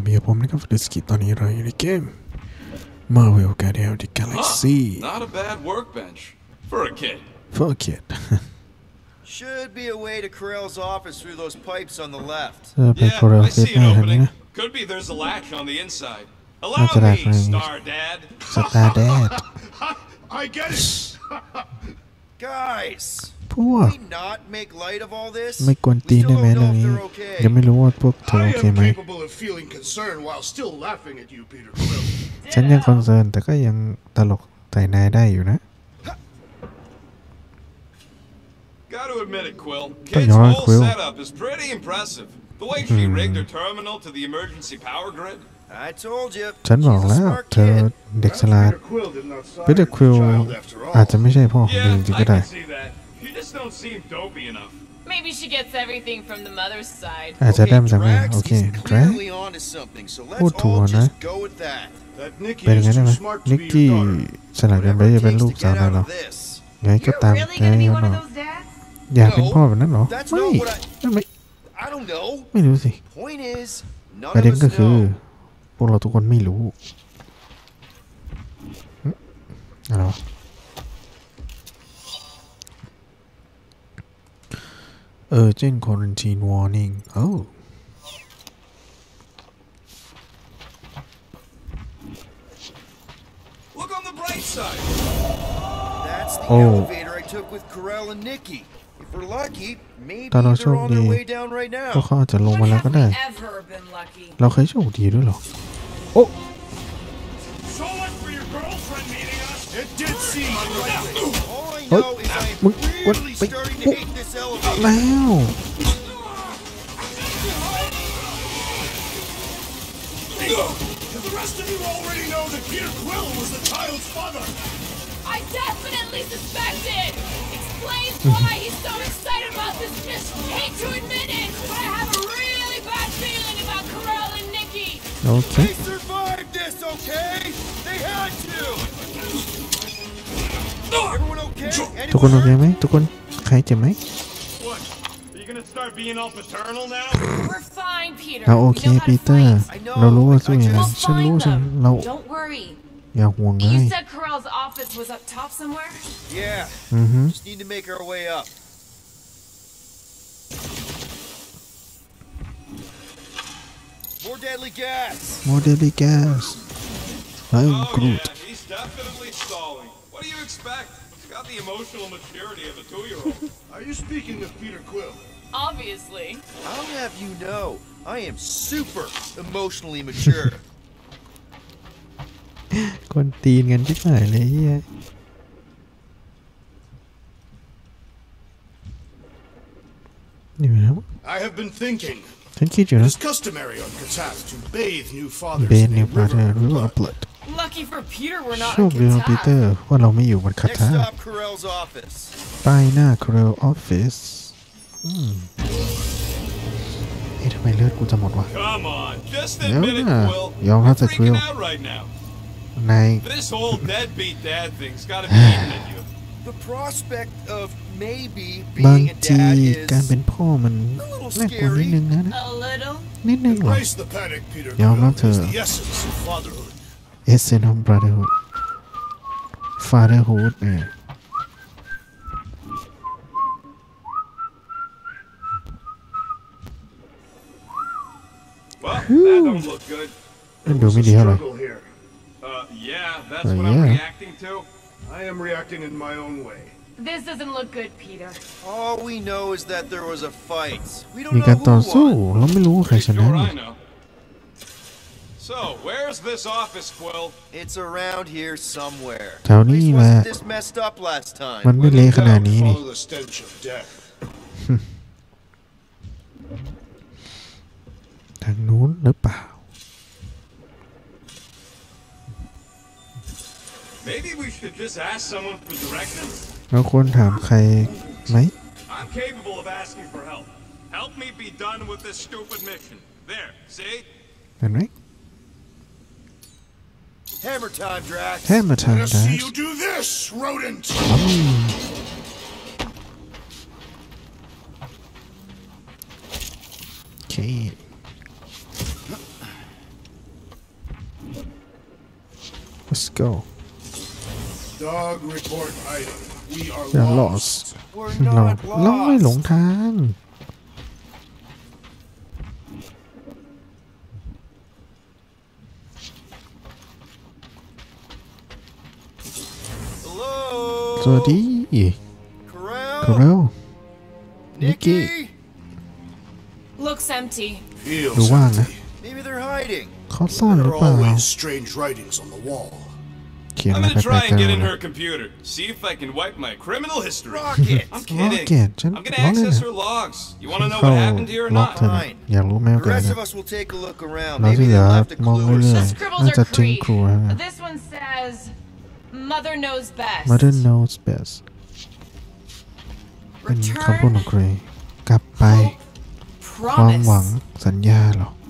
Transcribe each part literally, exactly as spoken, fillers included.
ดีกับผมนะครับฟิลิสกิตอนนี้เราอยู่ในเกม Marvel Guardians of the Galaxy Not a bad workbench for a kid for a kid Should be a way to Corell's office through those pipes on the left. Yeah, I see an opening. Could be there's a latch on the inside. Allow me, Star Dad. Star Dad. I get it. Guys, พวก can we not make light of all this? ไม่กวนตีนได้ไหมเรื่องนี้ยังไม่รู้ว่าพวกเธอโอเคไหม I am capable of feeling concern while still laughing at you, Peter Quill. ฉันยังคอนเซิร์นแต่ก็ยังตลกใส่นายได้อยู่นะ Gotta admit it, Quill. Kid's whole setup is pretty impressive. The way she rigged her terminal to the emergency power grid. I told you. ฉันบอกแล้วเธอเด็กฉลาดปีเตอร์ควิลอาจจะไม่ใช่พ่อของเธอจริงๆก็ได้ You just don't seem dopey enough. Maybe she gets everything from the mother's side. อาจจะได้มาจากแม่โอเคแดร็กพูดถูกนะเป็นยังไงได้ไหมนิกกี้ฉลาดกันไปจะเป็นลูกสาวนายเราไงก็ตามใจเขาหน่อยอยากเป็นพ่อแบบนั้นหรอไม่ไม่ไม่รู้สิประเด็นก็คือพวกเราทุกคนไม่รู้อะไรวะUrgent quarantine warning. Oh. Look on the bright side. That's the oh. elevator I took with Corell and Nikki. If we're lucky, maybe they're on their way down right now. ก็เขาอาจจะลงมาแล้วก็ได้เราเคยโชคดีด้วยหรอโอ้ So much for your girlfriend meeting us. It did seem unlikely. All I know is I am really starting to hate this elevator. แล้ว The rest of you already know that Peter Quill was the child's father. I definitely suspected. Explains why he's so excited about this mission. Hate to admit it, but I have a really bad feeling about Corell and Nikki. Okay. They survived this, okay? They had to. Everyone okay? ทุกคนโอเคไหมทุกคนใครเจ็บไหม Start being all paternal now. We're fine, Peter. เราโอเคปีเตอร์เรารู้ว่าสู้ยังไงฉันรู้ฉันเรา Don't worry. อย่าห่วงเลย You said Corell's office was up top somewhere? Yeah. Mm-hmm. Just need to make our way up. More deadly gas. More deadly gas. I'm oh, Groot. Yeah, he's definitely stalling. What do you expect? He's got the emotional maturity of a two-year-old. Are you speaking of Peter Quill? Obviously. I'll have you know, I am super emotionally mature. คนตีนกันที่ไหนเลยเฮียนี่นะ I have been thinking. ฉันคิดอยู่นะ It is customary on Katath to bathe new fathers เบน in นิว a พาร์เตอ river. ร์หรือว่าอัปเดต Lucky for Peter, we're not โชคดีของปีเตอร์ว่าเราไม่อยู่บนคา Next ถา stop, Corell's office. ป้ายหน้า Corell Office อืมเอ๊ะทำไมเลือดกูจะหมดวะ Come on, just เดี๋ยว admit it, นะ Quill. ยอมรับ You're แต่ Quill freaking out right now. ใน This whole deadbeat dad thing's got to be eating at you. The prospect of maybe บาง being a ที dad การ is เป็นพ่อมันน่ากลัวนิดนึงนะนะ A little. นิดนึงหรอ Embrace the panic, Peter ยอมรับ Quill. เธ It อ is the essence of fatherhood. Essence of brotherhood fatherhood เนี่ย Well, that don't look good. ดูไม่ดีเท่าไหร่ Struggle here. Uh, yeah, that's Uh, what yeah. I'm reacting to. I am reacting in my own way. This doesn't look good, Peter. all we know is that there was a fight. We มี don't การ know ต่อ who สู้ won. เราไม่รู้ว่าใคร Pretty ชนะ sure นี่ I know. So, where's this office, Quill? It's around here somewhere. แถวนี้ Place แหละ wasn't this messed up last time. มันไม่เละขนาดนี้นี่ Follow the stench of death. ทางนู้นหรือเปล่า Maybe we should just ask someone for directions. เราควรถามใครไหม I'm capable of asking for help. Help me be done with this stupid mission. There, see? เห็นไหม Hammer time, Drax. แค่มาทาง Let us ดั see ส you do this, rodent. โอเค let's go Dog report item. We are we are lost We're เรา not เราไม่หลง lost. ทาง Hello. สวัสดี Corral. คาร์เรล Nikki. Looks empty. ดู Feels ว่างนะ empty. Maybe they're hiding. เขาซ่อนห There รือ are เปล่า always strange writings on the wall. เขียน I'm อะไร gonna แปล try ก and ๆ get in เล her ย computer. See if I can wipe my criminal history. Rocket. I'm kidding. Rocket,ฉัน I'm gonna ล้อเล่น access นะ her logs. You wanna know เข้า what happened here or ล็อก not? เธอนะอยากรู้แมว The เกิด rest นะ of us will take a look around. เรา Maybe ที่เหลื they อ left a มอง clue or เรื่อย The something. ๆ scribbles น่าจะ are ทิ้ง Cree. ครูฮะ This one says, "Mother knows best." Mother knows best เป็นคำพูดของครีกลับไป ความหวัง Promise. สัญญาหรอ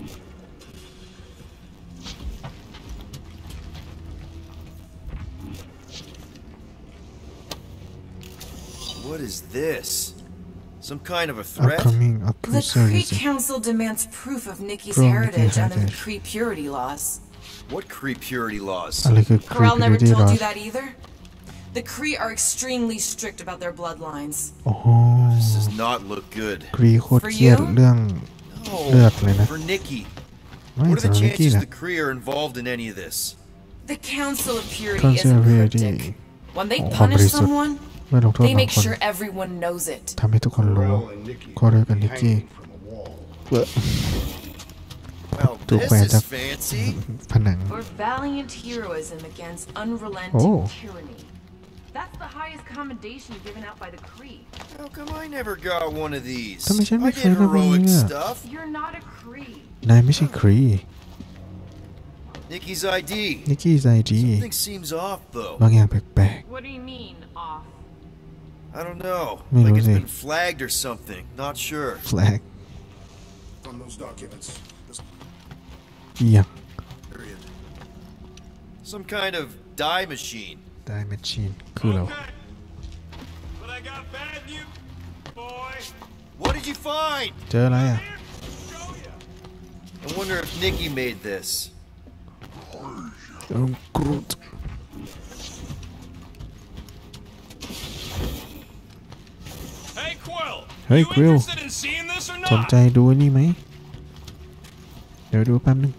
What is this? Some kind of a threat? upcoming The Cree accusation Council demands proof of Nikki's From heritage Nikki's under the heritage. Cree purity laws. What Cree purity laws? อะไรคือ Corral never creepy told laws you that either? The Cree are extremely strict about their bloodlines. โอ้โห This does not look good. ครีโคตรเครียดเรื่อง No. Look, Lena. For Nikki. ไม่ What are สำห the รับนิกกี้ chances นะ the Cree are involved in any of this? The Council of Purity Council of isn't Purity cryptic. When they Oh, punish Fabrizio. someone, เมื่อลงโทษ they บาง make คน sure everyone knows it. ทำให้ทุกคนรู้ Corral and Nikki ก็เรื่องกับนิกกี้ hanging from a wall. เว้อ Well, Too this bad. is fancy. ผนัง For valiant heroism against unrelenting Oh. tyranny. That's the highest commendation given out by the Cree. How come I never got one of these? ทำไมฉันไม่ I เค did ยได้พวก heroic นี้อะ stuff. You're not a Cree. นายไม่ใช่ครี Nikki's I D. นิกกี้ใจดี Something seems off though. บางอย่างแปลก What do you mean, off? I don't know. Me Like it's neither. been flagged or something. Not sure. ๆแฟลก On those documents. This เอียง period. Some kind of dye machine. ได้แมชชีนคือเรา Okay. But I got bad news, boy. What did you find? เจออะไรอ่ะ Show ya. I wonder if Nikki made this. เออกรูด Hey, Quill. Hey, you Quill. interested in seeing this or สน not? ใจดูนี่ไหม เดี๋ยวดูแป๊บนึง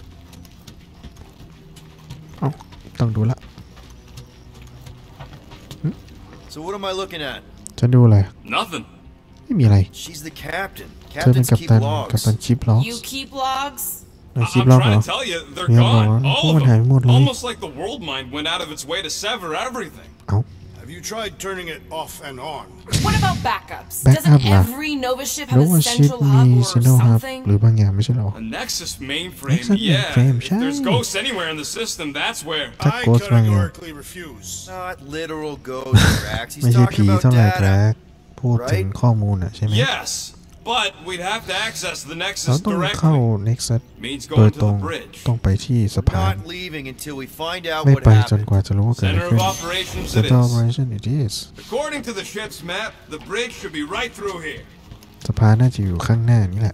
เอ้าต้องดูละ So what am I looking at? ฉันดูอะไร Nothing. ไม่มีอะไร She's the captain. เธอเป็น Captains กัป keep ตัน กัป logs. ตันชิปล็อก You keep logs? นาย I- ชิป I'm ล็อกเหร trying อ to tell you, they're Yeah, gone. no, All someone of had more them. than me. Almost like the world mind went out of its way to sever everything. เอ้า Have you tried turning it off and on? What about backups? Backup Doesn't ล่ะ every Nova ship โน have วา a ชิป central มี hub เซน or โนฮับ something? หรือบางอย่างไม่ใช่หรอ A Nexus mainframe, Nexus yeah. mainframe, If there's shiny. ghosts anywhere in the system, that's where. ถ้า I โกสมาไง categorically refuse. Not literal ghost tracks. ไม่ He's ใช่ talking ผี about เท่าไหร่แกร data. กพูดถึงข้อมูลอ่ะใช่ไหม Yes, but we'd have to access the เรา Nexus ต้องเข้า directly. Nexus Means โดย going ตรง to the bridge. ต้องไปที่สะพาน Not leaving until we find out ไม่ what ไปจน happened. กว่าจะรู้ว่าเกิดอะไร Center ขึ้น of operations it Center is. Operation it is According to the ship's map, the bridge should be right through here. สะพานน่าจะอยู่ข้างหน้านี่แหละ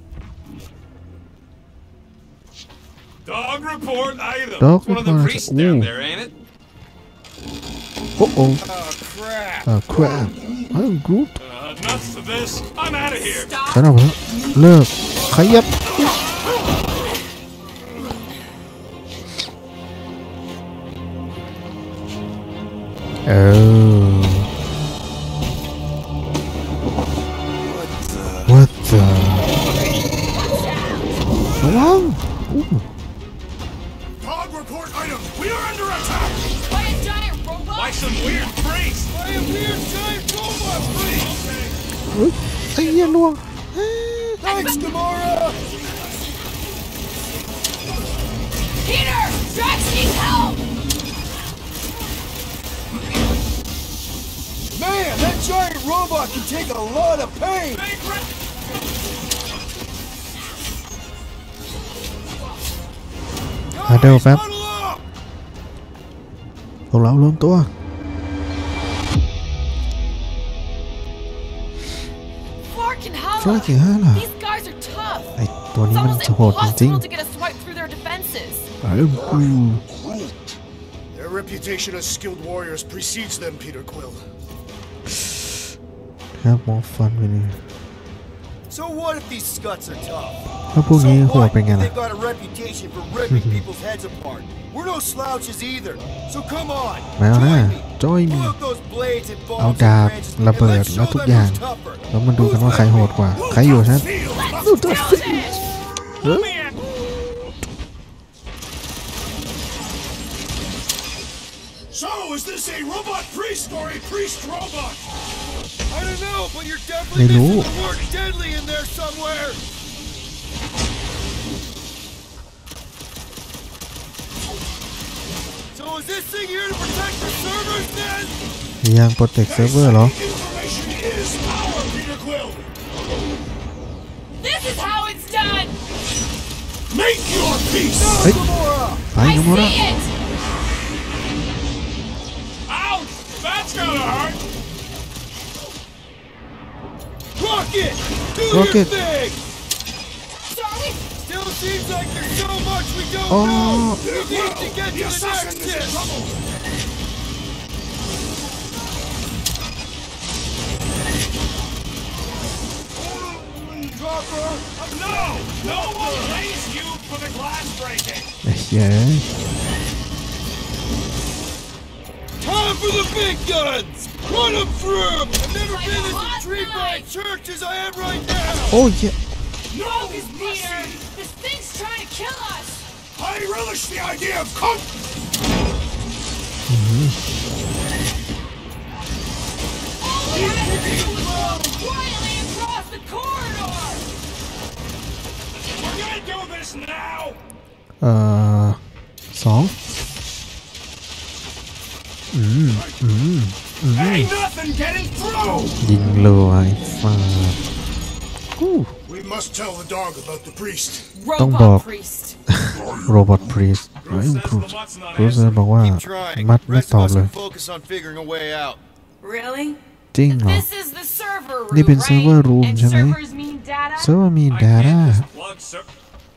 Dog report item. Dog It's one of the report priests item. down Ooh. there, ain't it? โอ้โอ้ Oh crap! เออครับเออกรุ๊ป Uh, nuts to this. I'm out of here. ฉันเอาไปแล้วเลิกขยับเออ What the ระวังอู้ Dog report item. We are under attack. By a giant robot? By some weird priest. By a weird giant robot priest. เฮ้ยไอ้เหี้ยล่วง Thanks, Gamora. Peter! Drax needs help! Man, that giant robot can take a lot of pain. Big red. ฮาเดลแป๊บ Huddle up. พวกเรารวมตัว Flark and Hala! Flark and Hala. These guys are tough! ไอ้ตัวนี้ It's มัน almost โหดจริง impossible to get a swipe through their defenses. ๆไอ้กู They're Their reputation as skilled warriors precedes them, Peter Quill. Have more fun with it. So what if these scuts are tough? ถ้าพวกนี้โหดเป็นไงล่ะ They've got a reputation for ripping people's heads apart. We're no slouches either. So come on, มาแล้วนะ join me. join me Pull out those blades and เอา bombs ดาบ and branches ระ and เบิด let's และ show ทุก them อย่าง who's tougher. แล้วมาดูกันว่าใครโหดกว่าใครอยู่ฉัน So, is this a robot priest or a priest robot? I don't know, but you're ไม่ definitely รู้ missing the word deadly in there somewhere. So is this thing here to protect the servers then? ยังโปรเทคเซิร์ฟเวอร์เหรอ Information is power, Peter Quill. This is how it's done! Make your peace. Hey. Gamora! ไป I กันหมดละ see it! Ouch! That's gonna hurt! Rocket! Do Rocket. your thing! Sorry! Still seems like there's so much we don't Oh. know! We need to get The to the assassin next is in tip! trouble. Dropper! No! No one pays you for the glass breaking! ไอ้เหี้ย Time for the big guns! Run them through! I've never Like been a as hot intrigued by a knife. church as I am right now! โอ้ยเหี้ย Focus, Peter! This thing's trying to kill us! I relish the idea of con- All we had to do was go quietly across the corridor! We're gonna do this now! เอ่อสองอืมอืมอืม Ain't nothing getting through. ยิงเลยฟาดฮู้ We must tell the dog about the priest. Don't Robot bark. priest. โรบอทพรีสไอ้ครูครูเซอร์บอกว่า Keep trying. มัดไม่ Rest ตอบ of us เลย can focus on figuring a way out. Really? จริงเหรอ This is the server room, นี่เป็น right? server room And ใช่ไหม servers mean data? เซิร์ฟเวอร์มี I ดา can't ต้า just plug ser-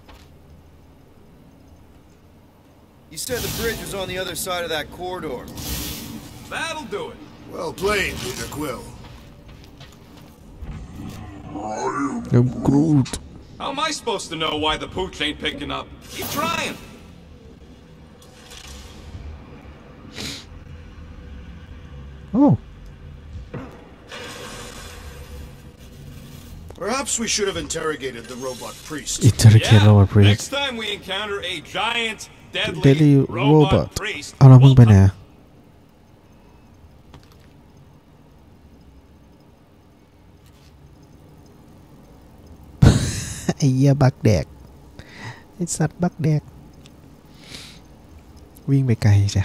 You said the bridge was on the other side of that corridor. That'll do it. Well played, Peter Quill. เดี๋ยวกรูด How am I supposed to know why the pooch ain't picking up? Keep trying. Oh, Perhaps we should have interrogated the robot priest. อินเทอร์เคโรบอทพรีส Next time we encounter a giant, deadly, Deadly robot, robot. priest, เอาแล้วมึงไปไหน we'll อะไอ้เหี้ยบักแดกไอ้สัตว์บักแดกวิ่งไปไกลจ้ะ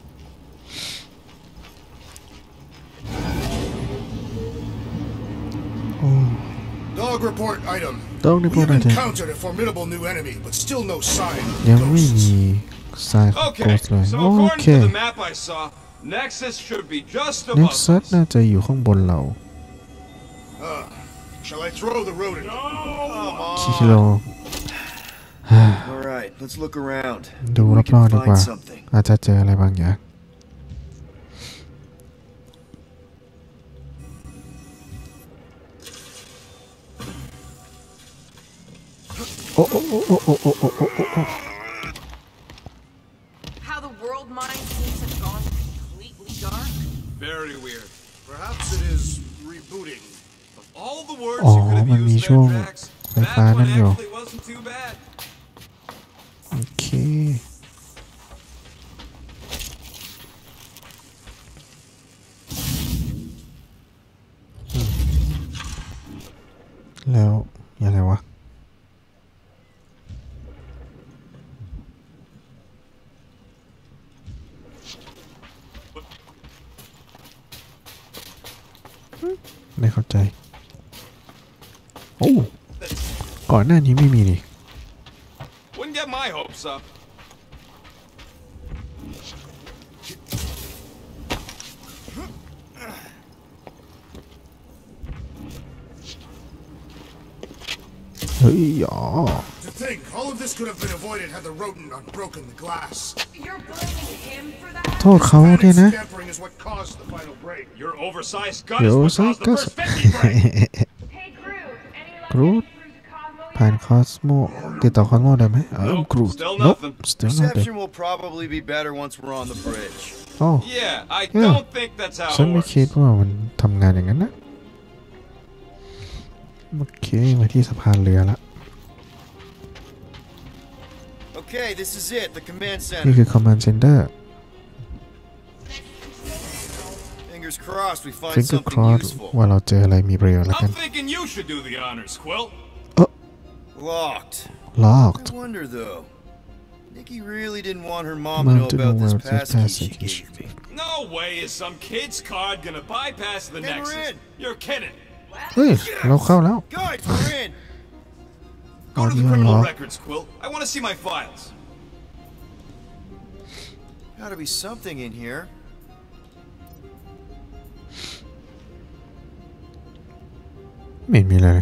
โอ้ Dog report item. Dog We report have item. encountered a formidable new enemy, but still no sign of ยังไม่ ghosts. มีสายโก Okay, สเลย so โอ according เค to the map I saw, Nexus should be just เน็ก above ซัส us. น่าจะอยู่ข้างบนเรา Uh, shall I throw the rodent? คิโล All right, let's look around. ดู Maybe ร we อบ can ๆดีกว่า find something. อาจจะเจออะไรบางอย่างโอ้โอ้โอ้โอ้โอ้โอ้โอ้โอ้โอ้ How the world mind seems to have gone completely dark. Very weird. Perhaps it is rebooting. Of all the words Oh, you could have มันมี used ช่วง there, Drax, ไฟ that ฟ้า one นั่นอยู่ actually wasn't too bad. โอเคอืมแล้วยังไงวะไม่เข้าใจโอ้ก่อนหน้านี้ไม่มีนี่ Wouldn't get my hopes up. เฮ้ยอ๋อ To think. All of this could have been avoided had the rodent not broken the glass. You're blaming him for that? โทษเขาด้วยนะ Scampering is what caused the final break. Your oversized gun เดี๋ is ยว what ซัก caused the ก็ first fifty break. Hey, Groot. Any luck กรูด getting through to Cosmo ผ่าน yet? คอสโมติดต่อคอสโมได้ไหมเออ Nope, กรูด still nope nothing. still nothing Reception will probably be better once we're on the bridge. โอ้ Yeah, I Yeah. don't think that's how ฉัน it ไม่ works. คิดว่ามันทำงานอย่างนั้นนะโอเคมาที่สะพานเรือละ Okay, this is it, the command นี่ center. คือ command center Fingers crossed we find finger something cross useful. ว่าเราเจออะไรมีประโยชน์แล้วกั I'm น thinking you should do the honors, Quill. Locked. locked I wonder though. Nikki really didn't want her mom Mom to know to about know this about this passkey she passage. gave me. No way is some kid's card gonna bypass the Then we're Nexus. in. You're kidding. เฮ้ยเราเข้าแล้ว Guys, we're in. Go to the Audio criminal log. records, Quill. I want to see my files. Gotta be something in here. ไม่เห็นมีอะไรเลย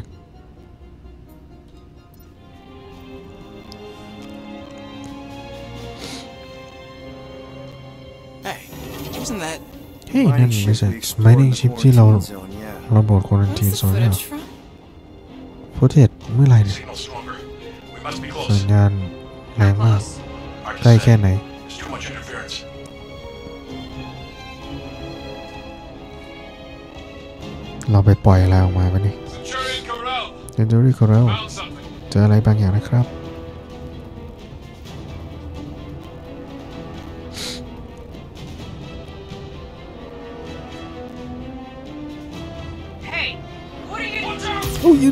Hey, isn't that เฮ้ยนั่นไม่ใช่ mining ship ที่เรา เราโบดควอรันทีน Where's โซ the นเนี่ย footage from? ฟุตเทจเมื่อไหร่เนี่ย Signal stronger. We must be สัญ close. ญาณแรงมาก Hard to ใกล้ say. แค่ไหน There's too much interference. เราไปปล่อยอะไรออกมาปะนี่ Centurion Corral. เจนจูรี่คอร์เรล Found something. เจออะไรบางอย่างนะครับ Hey, what are you Watch out! โอ้ย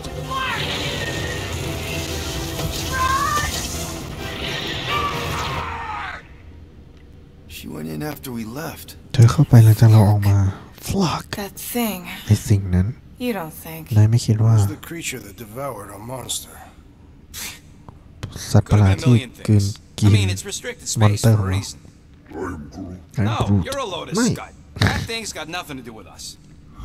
She went in after we left. เธอเข้าไปหลังจากเราออกมา flock That thing. ไอสิ่งนั้น You don't think. นายไม่คิดว่า Who's the creature that devoured our monster? สัตว์ประ Could หลา have ด been a ที่ million กลืน things. กิ I น mean, it's restricted space Monster, for a huh? reason. ไอ้ No, กรูด you're a Lotus Mate. Scud. That thing's got nothing to do with us.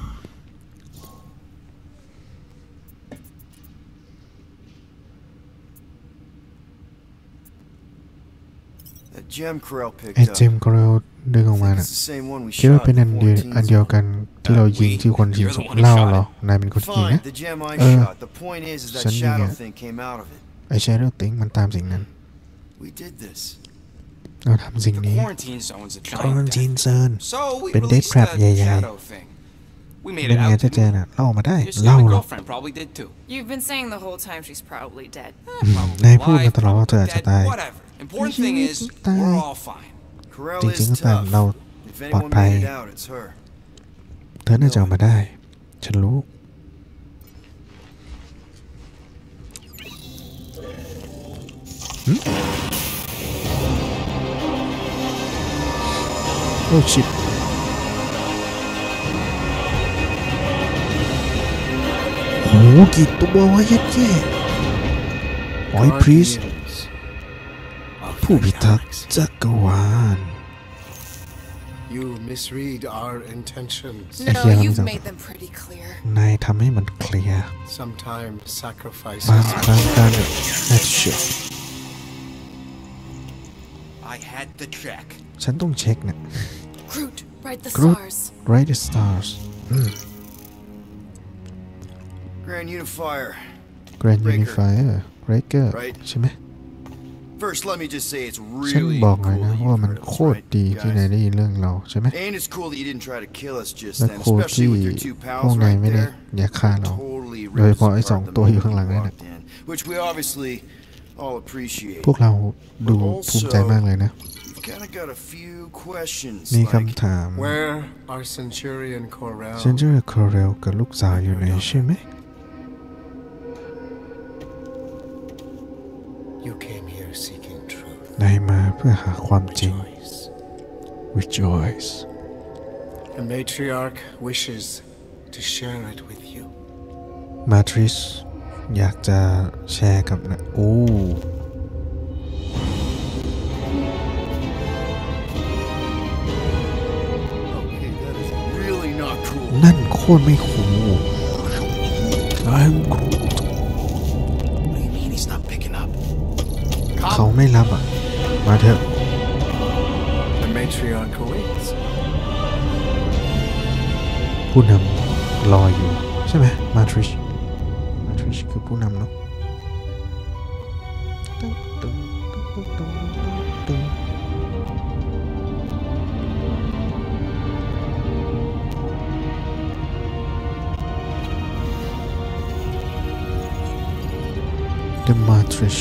That gem Corral ไอ้ picked เจ up. มส์ก็เราดึงออกมา It's น่ะ the same one we คิดว่า shot เป็น in อัน the เดียว fourteen อันเดียวกันที่เรายิงที่คนยิงศพเล่าเหรอนายเป็นคนยิง Fine, นะ the gem I Uh, shot. The point is, is that sending shadow it. thing came out of it. ไอ้แชโดว์ติงมันตามสิ่งนั้น We did this. เราทำสิ่ง the นี้ quarantine zone's a คอรัน giant ทีน death? เซิร์น So we เป็น released death trap the ใหญ่ๆ shadow thing. We made เป็ it นไง out. ถ้าเจอน่ะเล่ามาได้ Your เล่า stupid หรอ girlfriend probably did too. You've been saying the whole time she's probably dead. Probably นายพูดมา alive, ตลอดว่าเธอ probably อาจจะ dead, ตาย whatever. Important thing is, Die. we're all fine. Corral จ is ริงๆก็ตาม tough. เรา If ปลอด anyone ภัย made it out, it's her. เธอน่าจะออกมาได้ ฉันรู้หึโอ้ชิบโหกี่ตัววะเย็ดเย่ไอ้พรีส Guardians of ผู้ the พิทักษ์ galaxy. จักรวาล You misread our intentions. Yeah, No, I'm you've sorry. made them pretty clear. นายทำให้มันเคลียร์ Sometimes sacrifices บางครั้งการแอคชั่น I had to check. ฉันต้องเช็คนะ Groot, write the Groot. stars. Write the stars อืม Grand Unifier. Grand Breaker. Unifier Breaker Right. ใช่ไหม First, let me just say it's ฉัน really บอก cool เลยนะ that ว่า you've มัน heard of โค us, ตร right, ดีที่นาย guys? ได้ยินเรื่องเราใช่ไหม And it's cool that you didn't try to kill us just และ then, โคตร especially ที่ with your two พวก pals นาย right ไม่ได้ there อยากฆ่าเรา totally โดยเฉ ripped พาะไอ้ us สอง apart ตัว the อยู่ข้างหลัง moment นั่น we น่ะ walked in, which we obviously all appreciate. พวกเราดูภูมิใจมากเลยนะ We've kind of got a few questions. มี like, คำถาม Where are Centurion Corral? เซนเจอร์คอเรลกับลูกสาวอยู่ไหนใช่ไหม You came here seeking truth. นายมาเพื่อหาความจริง Rejoice. rejoice The matriarch wishes to share it with you. มาทริสอยากจะแชร์กับนะโอ้ Okay, that is really not cool. นั่นโคตรไม่คูล I'm Groot What do you mean he's not picking up? ไม่รับอ่ะมาเถอะ The matriarch awaits. ผู้นำรออยู่ใช่ไหมมาทริชมาทริชคือผู้นำเนาะThe Matrix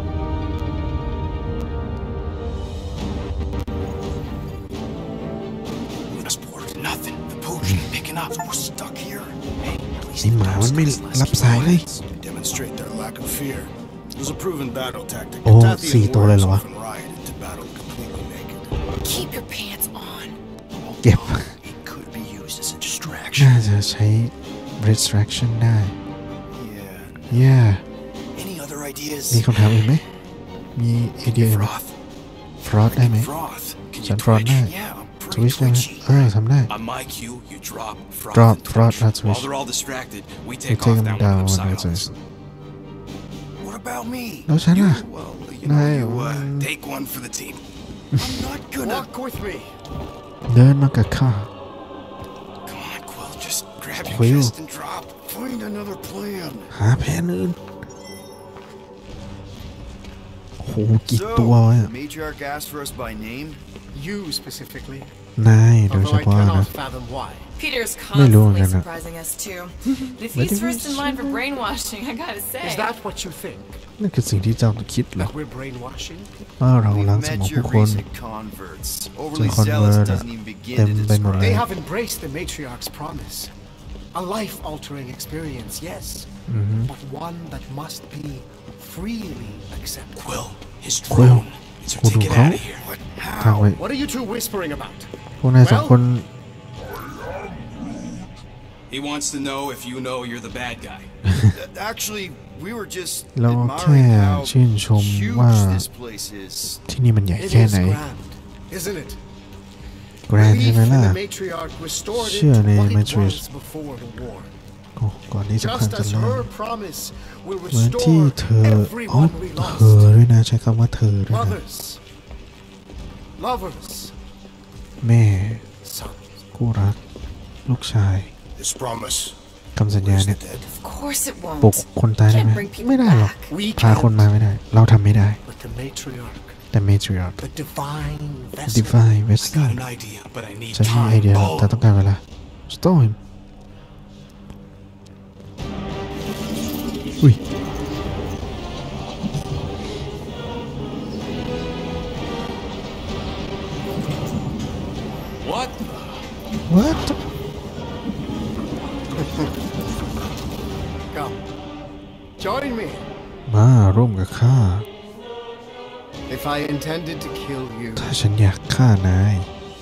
Nothing. The potion picking up. We're stuck here. Hey, at least ไอ้หมามันไม่รับสายเลย Demonstrate their lack of fear. It was a proven battle tactic. โอ้สี่ตัวเลยเหรอวะ Often ride into battle completely naked. Keep your pants on. เก็บ it could be used as a น่า distraction. จะใช้ distraction ได้ Yeah. yeah Any other ideas? มีคำถามอีกไหมมีไอเดียอีกไหม Froth. ฟรอสได้ไหม Froth. Can ฉั you นฟรอส twitch? ได้ Yeah, I'm สวิ pretty ชได้ไหม twitchy. เออทำได้ On my cue, you drop Froth. Drop and Froth, twitch. that's switch. While they're all distracted, we We take take off them down, down with when them it's silence. What about me? แล้วฉันล่ะ Well, you นาย know, you uh, take one for the team. I'm not gonna. Walk with me. เดินมากับข้า Come on, Quill. Just grab your Quill. chest and drop. Find another plan. หาแผนอื่นโหกี่ตัว So, อ่ะ the matriarch asked for us by name. You specifically. นายโดย Although เฉ I พาะนะ cannot fathom why. Peter's ไม่รู้เหมือน constantly กันอะ surprising us too. If What he's did first we in line for brainwashing, I gotta say. Is that what you think? นั่นคือสิ่งที่เจ้าคิดเหรอ That we're brainwashing? ว่าเรา We've ล้างสม met อง your ผู้คน recent converts. Overly convert zealous อะ doesn't even begin เต็ม to ไปหมด describe. เล They ย have embraced the matriarch's promise. A life-altering experience, yes. But one that must be freely accepted. Quill, his Quill. drone. It's our Quill ticket do out how? of here. What? ทางไว้ What are you two whispering about? พวกนายสองคน He wants to know if you know you're the bad guy. Actually, we were just เราแค่ admiring how ชื่นชมว่า huge this place is. ที่นี่มันใหญ่ It แค่ is ไหน grand, isn't it? แกรนด์ใช่ Belief ไหม in ล่ะ the matriarch restored it เชื่อ to ใน what it Matrix was before the war. โอ้ก่อนที่จะผ่าน Just จะ as เริ่ม her promise will เหมือนที่ restore เธออ๋อ everyone we เธอ lost. ด้วยนะใช้คำว่าเธอด้วยนะ Mothers, lovers, แม่ sons. คู่รัก ลูกชาย This promise. คำสัญญาเนี่ย Of course it ปลุก won't. คนตายได้ไหม Can't bring people ไม่ได้หรอก back. We พาคน can't, มาไม่ได้ เราทำไม่ได้ but the matriarch, แต่ matriarch the divine vessel. divine I vessel got an idea, but I need ฉันมี time. ไอเดียแล้วแต่ต้องการเวลา stop him อุ้ย What? what Come, join me. มาร่วมกับข้า If I intended to kill you, ถ้าฉันอยากฆ่านาย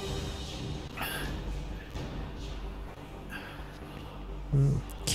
โอเค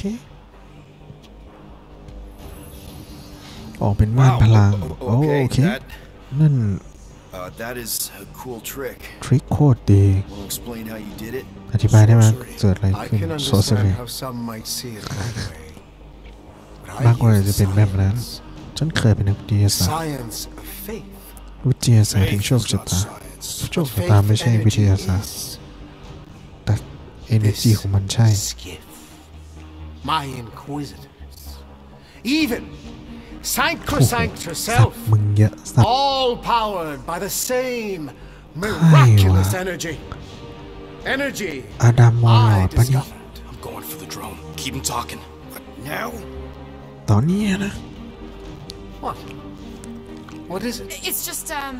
ออกเป็นม่าน Wow, พลัง o- โอ้ o- โอ okay, เค that, นั่น uh, that is a cool trick. ทริคโคตรดี Wanna explain how you did it? อธิบายได้ไหมเกิดอะไร I ขึ้น can โซเซอ understand ร์ how some might see it that way. But บางคน I อาจ use จะ the เป็นแบบนั้น science, ฉันเคยเป็นนักวิทยาศาสตร์ science of faith. วิทยาศาสตร์แห่ง Faith โชค is ชะ not ตา science. โชค But ชะตา faith ไม่ใช่วิท energy ยาศาสตร์ is แต่ energy ของมันใช่ skiff. My inquisitors, even Sancrosanct สับ herself, มึงเยอะสับ all powered by the same miraculous Aiwa. energy. Energy อาดัมมอร์ลอ I ดปะนี่ discovered. I'm going for the drone. Keep him talking. Now? ตอนนี้นะ What? What is it? It's just, um...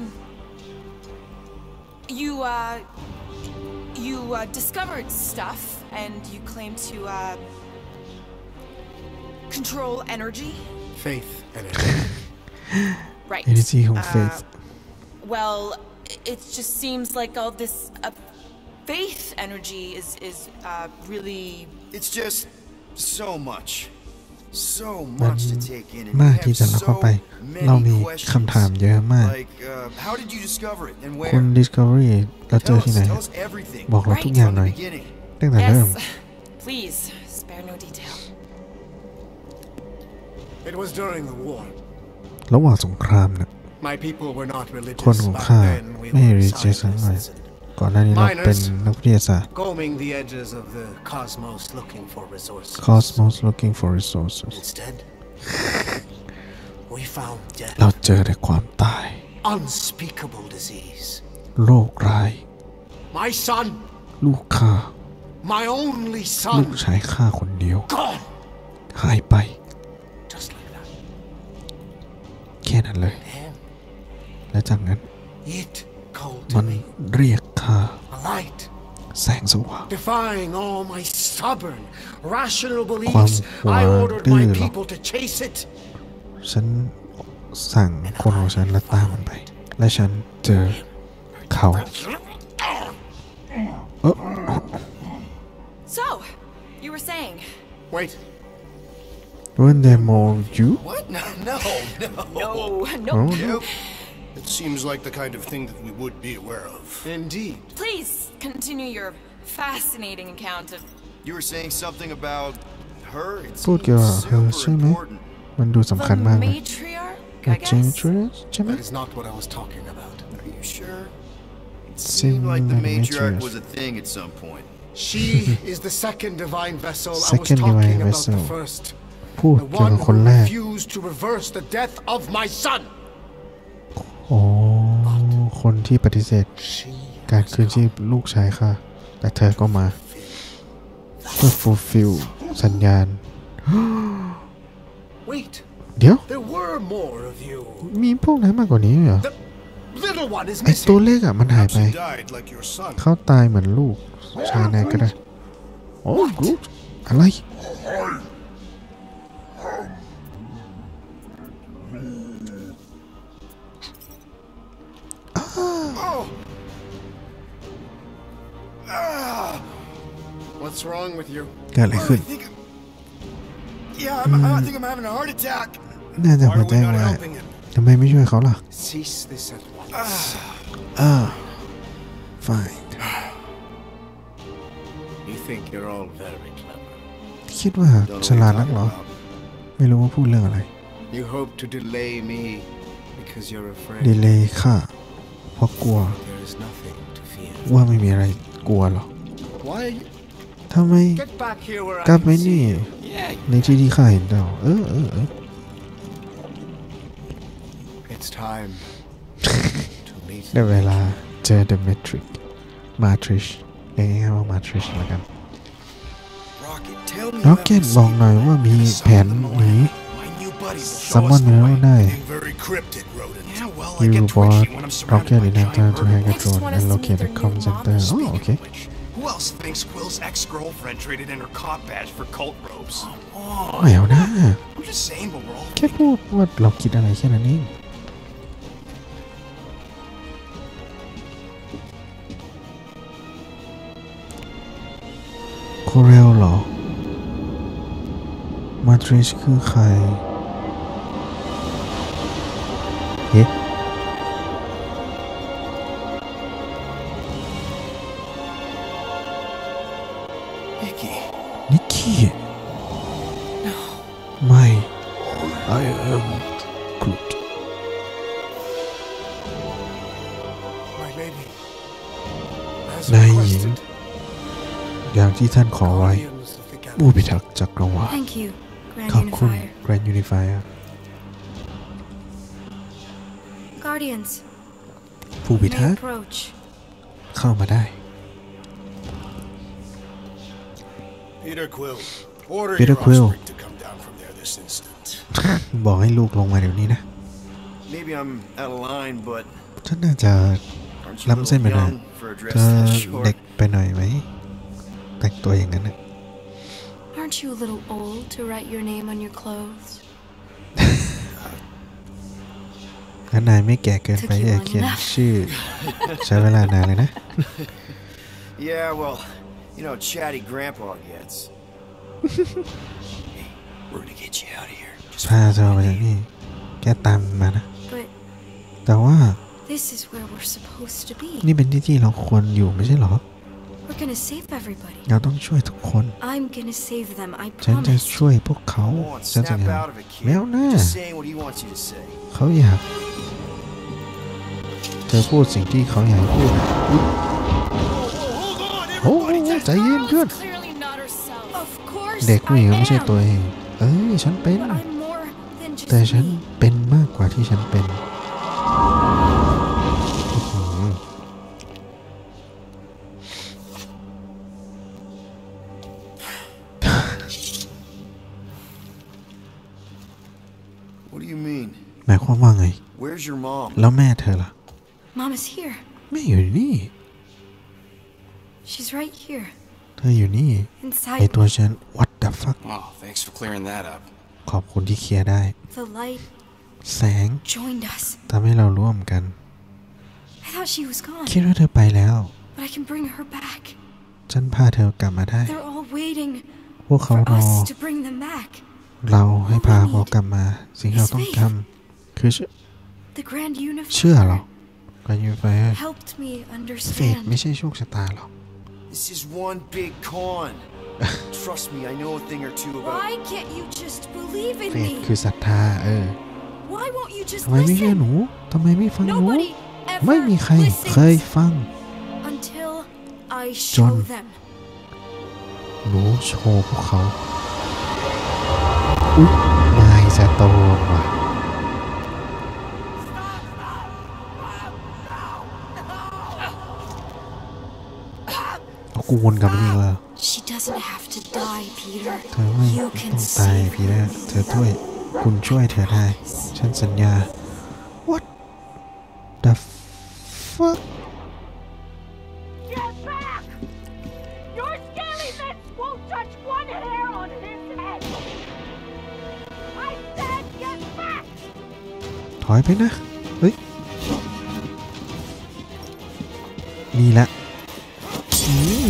You, uh... You, uh, discovered stuff, and you claim to, uh... control energy? Faith energy. Right. energy ของ Uh, faith Well, it just seems like all this, uh... faith energy is, is, uh, really... It's just so much. So มัน much to take in. And มาก you ที่ have จะรับเข้าไป so เรามี many คำถาม questions. เยอะมาก Like, uh, how did you discover it and คุณ where? discovery เราเจอ Tell ที่ us, ไหน tell us everything. บอกเรา Right ทุกอย่าง From หน่ the อย beginning. ตั้งแต่เริ่ม Yes. Please, spare no detail. It was during the war. ระหว่างสงครามนะคนของข้าไม่รีเจสังหน่อยก่อนหน้านี้เราเป็นนักวิทยาศาสตร์ Cosmos looking for resources เราเจอแต่ความตาย unspeakable disease โรคร้าย my son ลูกข้า my only ลู son กชายข้าคนเดียว gone หายไป just like that แค่นั้นเลย และจากนั้น it called มั to น me เรียกข้า a light แสงสว่าง defying all my stubborn rational ความ beliefs หวา I น ordered ดื้ my อหรอก people to chase it ฉันสั่งคนของฉันและตามมันไปและฉันเจอเขาเออ So, you were saying. wait when they more you What? No, no, no. No, no. Nope. It seems like the kind of thing that we would be aware of. indeed Please continue your fascinating account of. You were saying something about her? It พูด seems เกี่ยวกับเธอ super ใช่ไหม important. มันดูสำคัญ The มากเลย matriarch, I เจน guess. ทรีใช่ไหม that is not what I was talking about Are you sure? It Seemed seemed like the like a matriarch matriarch. was a thing at some point. she is the second divine vessel I was Second talking divine about vessel. the first พูด the เกี่ยว one กับคน who แรก refused to reverse the death of my son โอ้คนที่ปฏิเสธ she การคืนชีพลูกชายค่ะแต่เธอก็มาเพื่อ fulfill สัญญาณ wait เดี๋ยว there were more of you มีพวกนั้นมากกว่านี้เหรอ the little one is ไอตัว missing เล็กอะมันหาย Perhaps ไป he died like your son. เขาตายเหมือนลูกชายนายก็ได้โอ้กูอะไร oh ah what's wrong with you เกิดอะไรขึ้น I think I'm... Yeah, I'm, I think I'm having a heart attack. น่าจะ Why หัว are ใจ we not วาย helping him? ทำไมไม่ช่วยเขาล่ะ cease this at once อ่า fine you think you're all very clever คิดว่า Don't know ฉ what ลาด you're นัก talking เหรอ about. ไม่รู้ว่าพูดเรื่องอะไร you hope to delay me because you're ดี afraid เลยค่ะเพราะกลัว there is nothing to fear ว่าไม่มีอะไรกลัวหรอก why are you ทำไม get back here where I กลับ can ไป see นี่ you yeah ในที่ที่ข้าเห็นเจ้าเออเออเออ it's time to meet ได้เวลาเจอ The Matrix Matrix เรียกง่ายๆว่า Matrix แล้วกัน Rocket, tell me ล็ you อกเก็ต haven't บอก seen หน่อยว่ามีแผนหนี my new buddy will show ซัมมอน us เนื้ the อ way. ได้ Being very cryptic, rodent. Yeah, well, I You get bought twitchy when I'm Rocket surrounded by in time giant to hang a vertebrates. drone want and us to locate meet the their comm new center. mom. Oh, okay. Who else thinks Quill's ex-girlfriend traded in her cop badge for cult robes? ไม่เอานะ I'm just saying, but we're all แค่พูดว่าเราคิดอะไรแค่นั้นเองโคเรลเหรอ มาทริชคือใครเฮ้ Nikki. นิกกี้ไม่ I am Groot my lady as นายหญิง requested อย่างที่ท่านขอไว้ guardians of the galaxy ผู้พิทักษ์จักรวาล Thank you, Grand ขอบคุณ Unifier. Grand Unifier Guardians, ผู้พิ may ทักษ์ approach. เข้ามาได้ Peter Quill, order Peter your Quill. offspring to come down from there this instant. บอกให้ลูกลงมาเดี๋ยวนี้นะ Maybe I'm out of line, but ท่านน่าจะ aren't you a ล้ำเส้น little ไปหน่อย young for a เธ dress อ that เด็ก short? ไปหน่อยไหมแต่งตัวอย่างนั้นนะ Aren't you a little old to write your name on your clothes? งั้นนายไม่แก่เกินไปที่จะเขียนชื่อ ใช้เวลานานเลยนะ Yeah, well, you know, chatty grandpa gets. Hey, we're gonna get you out of here. Just พาเธอไปจากนี่แกตามมานะ But แต่ว่า this is where we're supposed to be. นี่เป็นที่ที่เราควรอยู่ไม่ใช่เหรอ We're gonna save everybody. เราต้องช่วยทุกคน I'm gonna save them, I ฉันจะ promise. ช่วยพวกเขา Come on, ฉันจะ snap งาน out of it, แล้ kid. วนะ Just saying what he wants you to say. เขาอยากเธอพูดสิ่งที่เขาอยากพูดโอ้ใจเย็นเพื่อนเด็กผู้หญิงไม่ใช่ตัวเองเอ้ยฉันเป็นแต่ฉันเป็นมากกว่าที่ฉันเป็น What do you mean? หมายความว่าไง Where's your mom? แล้วแม่เธอล่ะ Mom is here. แม่อยู่นี่ She's right here. เธออยู่นี่ Inside ในตัวฉัน What the fuck Oh, thanks for clearing that up. ขอบคุณที่เคลียร์ได้ the light แสง joined us. ทำให้เราร่วมกัน I thought she was gone. คิดว่าเธอไปแล้ว But I can bring her back. ฉันพาเธอกลับมาได้ They're all waiting พวกเขา for รอ us to bring them back. เราให้พาเขากลับมาสิ่งที่เราต้องทำคือ The Grand เชื่อ Unifier หรอการยูไฟ helped me เฟท understand. ไม่ใช่โชคชะตาหรอก This is one big con. Trust me, I know a thing or two about. Why can't you just believe in เฟท me? คือศรัทธาเออ Why won't you just ทำไมไม่เชื่อ listen? หนูทำไมไม่ฟังหนู Nobody ไม่ ever มีใครเคย listens ฟัง until I John. show them. หนูโชว์พวกเขาอุ๊ยนายสโตนว่ะเอากูวนกลับมาอีกแล้ว She doesn't have to die, Peter. เธอไม่ You ต้ can องตาย save พีเตอร์เธอช่วยคุณช่วยเธอได้ ฉันสัญญา What the fuck Get back! Your scaly mitts won't touch one hair on his head. I said get back! ถอยไปนะ เฮ้ย นี่แหละอืม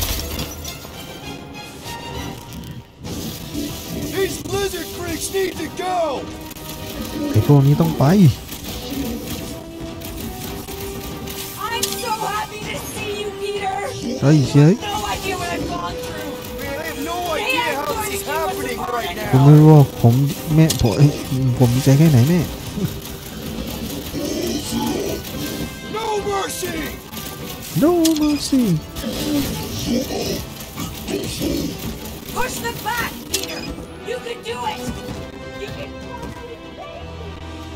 These lizard freaks need to go. ไอ้พวกนี้ต้องไป I'm so happy to see you, Peter. เฮ้ยเฮ้ย No idea what I've gone through. Man, I have no idea how this is happening right ผม now. ไม่รู้ว่าผมแม่ผมเอ้ยผมดีใจแค่ไหนแม่ No mercy. No mercy Push them back, Peter. You can do it. You can totally save me.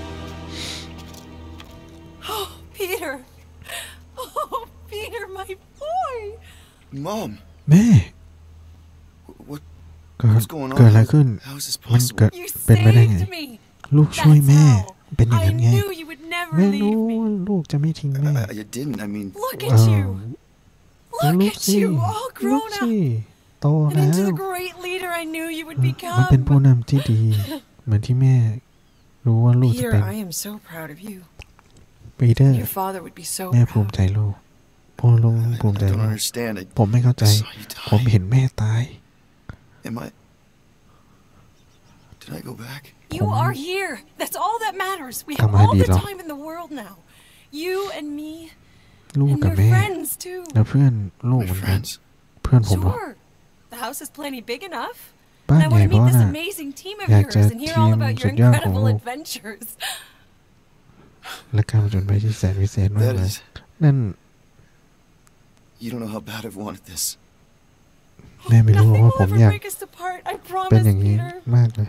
Oh, Peter. Oh, Peter, my boy. Mom, แม่ what? เกิด What's going on? เกิดอะไรขึ้น How is this มัน possible? เกิด You เป็นไปได้ไง saved me. ลูกช่วย That's แม่ how. เป็นอย่าง I นั้นไง knew you would never แม่ leave รู้ me. ว่าลูกจะไม่ทิ้งแม่ I, I didn't. I mean, Look เอ at อ you. ดู Look ลูก at สิ you, all ลูก grown สิ up. โต And แล้ into ว the great leader I knew you would มันเป็นผู้ become. นำที่ดี เหมือนที่แม่ รู้ว่าลูกจะ Peter, เป็น I am so proud of you. ปีเตอร์ Your father would be so แม่ภูมิ proud. ใจลูกพ่อลุง I, ภูมิ I ใจ don't ลูก understand. I, ผมไม่เข้าใจ I saw you ผม die. เห็นแม่ตาย Am I? Did I go back? You are here. That's all that matters. We have Tama all di the lang. time in the world now. You and me ลูก and กับ your แม่ friends too. แล้วเพื่อนลูก My เหมือนกัน friends. เพื่อนผมเหรอ Sure. The house is plenty big enough. บ้าน And I ใหญ่ want to เพราะ meet this น่ะ amazing team of อยาก yours จะ and hear ที all ม about สุ your ดยอดของ incredible ลูก adventures. และการผจญภัยที่แสนวิเศษมาก That เลย is. นั่น You don't know how bad I've wanted this. แม่ไม่รู้ Nothing ว่า will ผม ever อยาก break us apart. I เป็น promise, อย่างนี้ Peter. มากเลย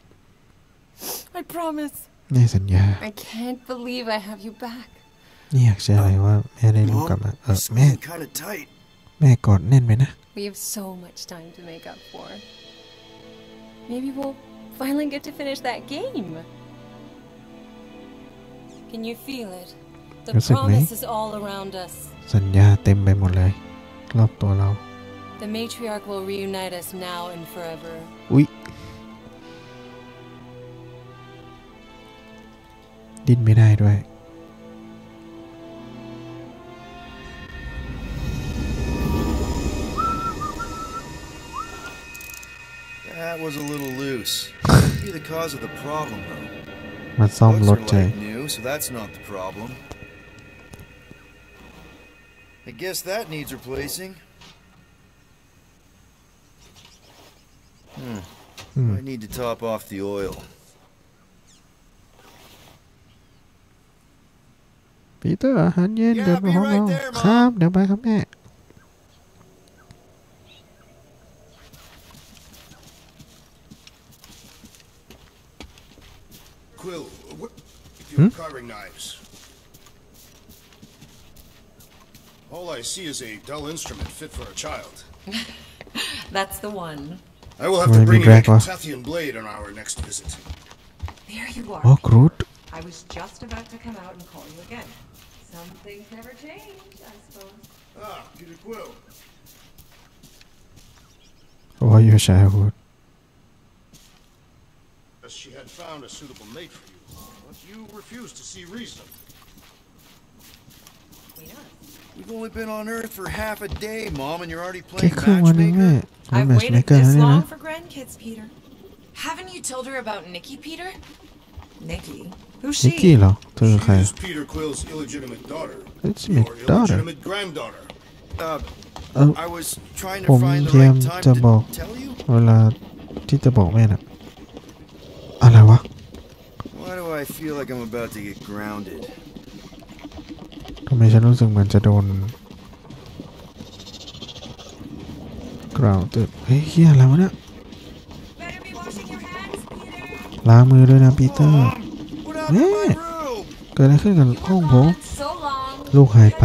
I promise. แม่สัญญา I can't believe I have you back. นี่อยากเชื่ออะไรว่าแม่ได้ลูกกลับมาเออ It's แม่ kind of tight. แม่กอดแน่นไปนะ We have so much time to make up for. Maybe we'll finally get to finish that game. Can you feel it? The รู้สึกไหม promise is all around us. สัญญาเต็มไปหมดเลย รอบตัวเรา The matriarch will reunite us now and forever. อุ๊ยดิ้นไม่ได้ด้วย That was a little loose. Be the cause of the problem, though. มาซ่อม Bugs ร are ถเฉย like new, so that's not the problem. I guess that needs replacing. Hmm. Hmm. I need to top off the oil. ปีเตอร์อาหารเย็นเดี๋ยวไปห้องเราครับเดี๋ยวไปครับแม่ Quill, what? Your carving knives. All I see is a dull instrument fit for a child. That's the one. I will have to bring you a Cathathian blade on our next visit. There you are. Oh, Groot. I was just about to come out and call you again. Some things never change, I suppose. Ah, Peter Quill. Oh, your childhood. She had found a suitable mate for you, but you refused to see reason. We've only been on Earth for half a day, Mom, and you're already playing matchmaker. I've waited this long for grandkids, Peter. Haven't you told her about Nikki, Peter? Nikki? Who's she? Nikki เหรอเธอใคร She is Peter Quill's illegitimate daughter. Illegitimate Your daughter. illegitimate granddaughter. Uh, I was trying to ผม find พยายาม the right จะ time บอก to tell you. เวลาที่จะบอกแม่น่ะอะไรวะ Why do I feel like I'm about to get grounded? ทำไมฉันรู้สึกเหมือนจะโดนกล่าวตึกเฮ้ยเฮียอะไรวะเนี่ยล้างมือด้วยนะปีเตอร์เฮ้ยเกิดอะไรขึ้นกับห้องผมลูกหายไป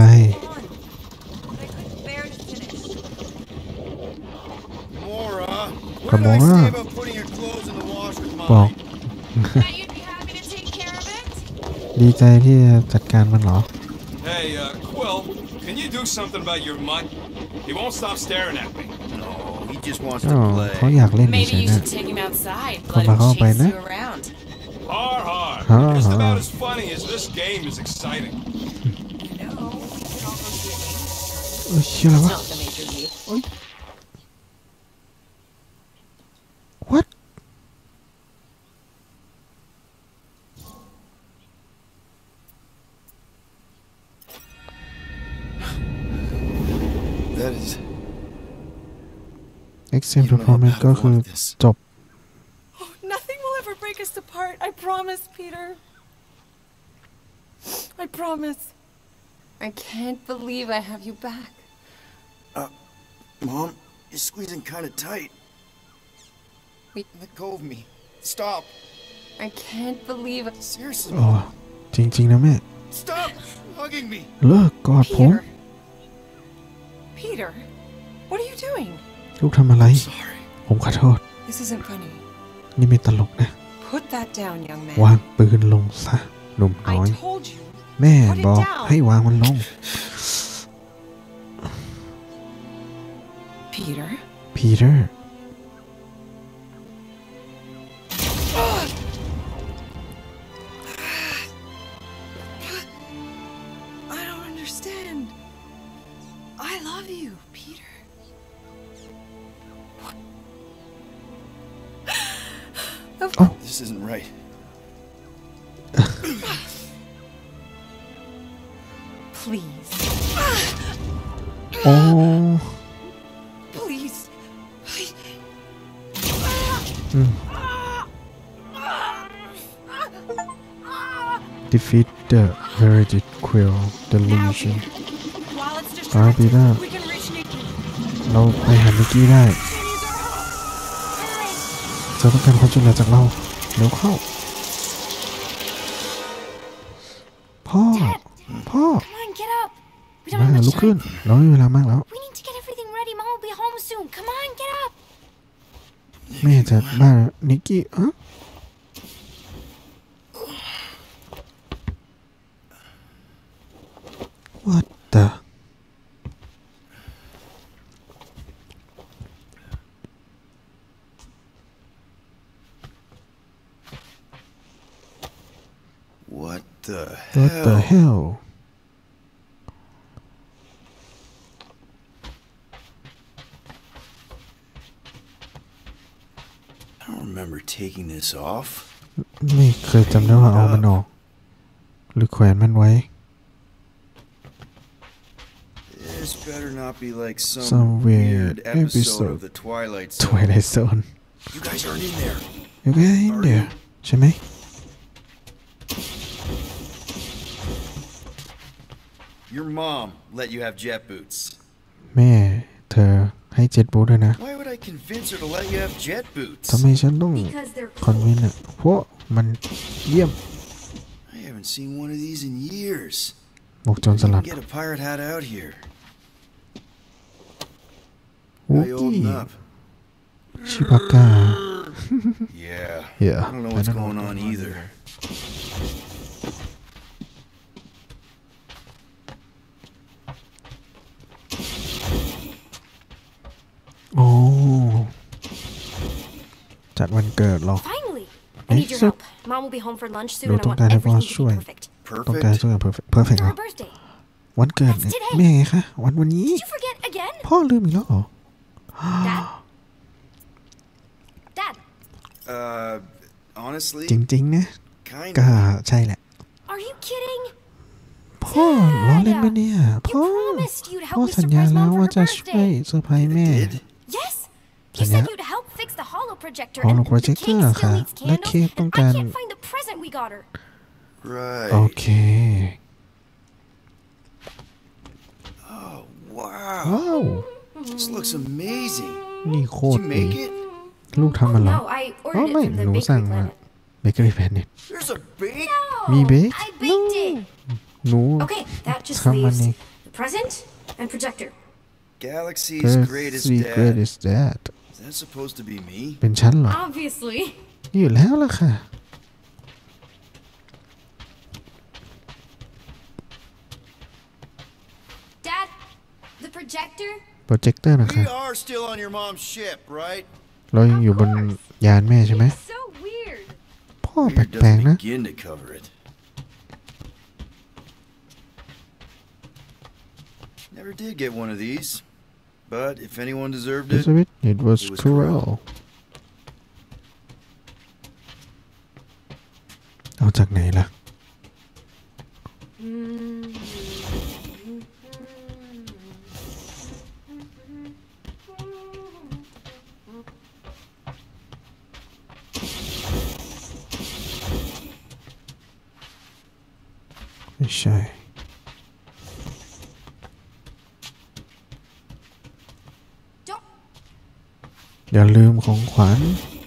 กระโมราบอกดีใจที่จะจัดการมันเหรอ Hey, uh, Quill, can you do something about your mutt? He won't stop staring at me. No, he just wants to play. เขาอยากเล่นเฉยๆนะเขามาเข้าไปนะ Har har. Just about as funny as this game is exciting. เอ้ยเชื่อแล้ววะ What That is Excellent performance ก็คือจบ Oh, nothing will ever break us apart. I promise, Peter. I promise. I can't believe I have you back. Uh, Mom, you're squeezing kind of tight. Wait. Let go of me. Stop. I can't believe it. Seriously, โอ้ Mom. จริงๆนะแม่ Stop hugging me. เลิกกอดผม Peter. Peter, what are you doing? ลูกทำอะไร Sorry. ผมขอโทษ This isn't funny. นี่ไม่ตลกนะ Put that down, young man. วางปืนลงซะหนุ่มน้อย I told you. แม่บอกให้วางมันลง Peter. Peter I don't understand. I love you, Peter. Oh. This isn't right. Please. Oh. Please. Please. Mm. Defeat the Veridit Quill Delusion อ่าปีเตอร์เราไปหามิกกี้ได้เธอต้องการความช่วยเหลือจากเราเร็วเข้าพ่อพ่อมาลุกขึ้นเราไม่มีเวลามากแล้วแม่จะบ้านิกกี้อะ What the What the hell? What the hell? I don't remember taking this off. ไม่เคยจำได้ว่าเอามันออกหรือแขวนมันไว้ This better not be like some, Some weird weird episode, episode. of the Twilight Zone. Twilight Zone You guys aren't in there. You guys in there ใช่ไหม Your mom let you have jet boots. แม่เธอให้เจ็ตบูทด้วยนะ Why would I convince her to let you have jet boots? ทำไมฉันต้องคอนวินอ่ะเพราะมันเยี่ยม I haven't seen one of these in years. หมวกโจรสลัด Get a pirate hat out here. โอ้ยชิบากา Yeah. Yeah. I don't know what's going on either. โอ้จัดวันเกิดหรอ Finally, I need your help. Mom will be home for lunch soon, เรา and I ต้อง want การให้พ่อ everything to ช่วย be perfect. ต้องการช่วยกับ perfect perfect เหร For อ her birthday. วันเกิดแม่ไงคะวันวันนี้ Did you forget again? พ่อลืมอีกแล้วเหรอ Dad. Dad. Uh, honestly. จริงๆนะก็ใช่แหละ Are you kidding? พ่อล้อเล่นปะเนี่ยพ่อพ่อสัญญาแล้วว่าจะช่วยเซอร์ไพรส์แม่ Yes. You said you'd help fix the holo projector, Holo and projector the cake ค่ะ still needs และ candles, เค้กต้อง and การ I can't find the present we got her. Right. โอเค Oh wow. ว้าว This looks amazing. นี่โคต Did ร you ดี make it? ลูกทำมันเหรอ No, I อ๋อ ordered ไม่ it from หนู the สั่ง bakery มา planet. เบเกอรี่แพนเน็ต There's a bake? No, มีเบค I baked it. หนู Okay, that just ทำมัน leaves นี่ the present and projector. Galaxy's greatest Galaxy dad. greatest dad Is that supposed to be me? เป็นฉันเหรอ Obviously. อยู่แล้วล่ะค่ะ Dad, the projector? โปรเจคเตอร์นะคะ We are still on your mom's ship, right? เรายังอยู่บนยานแม่ใช่ไหม So weird. พ่อแ Weird ปลก doesn't ๆนะ begin to cover it. Never did get one of these, but if anyone deserved it, Deserve it? It was it was cruel เอาจากไหนล่ะ ไม่ใช่ Don't. อย่าลืมของขวัญ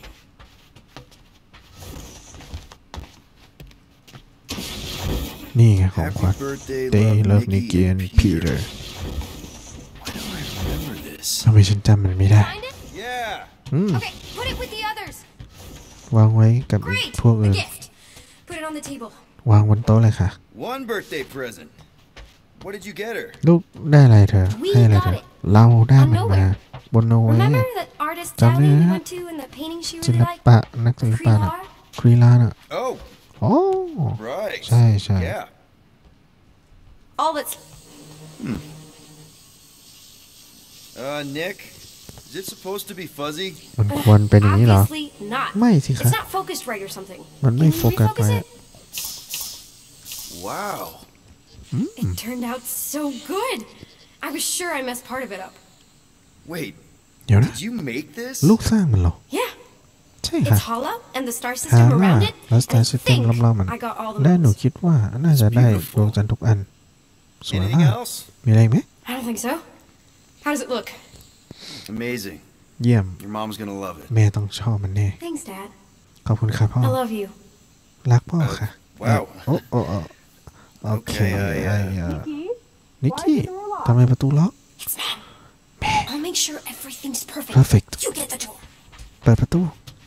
นี่ไงของขวัญ Happy birthday, They love love Nikki Nikki and and Peter Peter. Why don't I remember this? ทำไมฉันจำมันไม่ได้ Find it? Yeah. อืม Okay, put it with the others. วางไว้กับอีก Great. พวก The อื่น gift. Put it on the table. วางบนโต๊ะเลยค่ะ One birthday present. What did you get her? ลูกได้อะไรเธอ We ให้อะไรเธ got อ it. เราได้ On มันมา Nowhere. บนโนเว Remember that artist Jump gallery we in. went to and the painting she ศิ really ล liked? ปะนักศิลปะน่ะ Creelar? ครีลาน่ะ Oh, โอ้ right. ใช่ใช่ Yeah. All that's Uh, Nick, is it supposed to be fuzzy? มันควรเป็นอย่างนี้เหรอ obviously not. ไม่สิคะ It's not focused right or something. มันไม่ Can you โฟกัสไป refocus it? Wow. It turned out so good. I was sure I messed part of it up. Wait, เดี๋ยวนะ did you make this? ลูกสร้างมันเหรอ Yeah, ใช่ค่ะ it's hollow and the star ฮา system ร่า around it. แล้วสตา I ร์ซิสเต็ม think รอบๆมัน I got all the และหนู ones. คิดว่าน่าจะได้ดวงจันทร์ทุกอัน สวย Anything มาก else? มีอะไรอีกไหม I don't think so. How does it look? Amazing. เยี่ยม Your mom's gonna love it. แม่ต้องชอบมันแน่ Thanks, Dad. ขอบคุณค่ะพ่อ I love you. รักพ่อค่ะ Wow. โอ้โอ้โอ้โอเค Okay, I, ไอ้ uh, เอ่อนิกกี้ทำไมประตูล็อก It's Mom. I'll make sure everything's perfect. Perfect. You get the door. เปิดประตู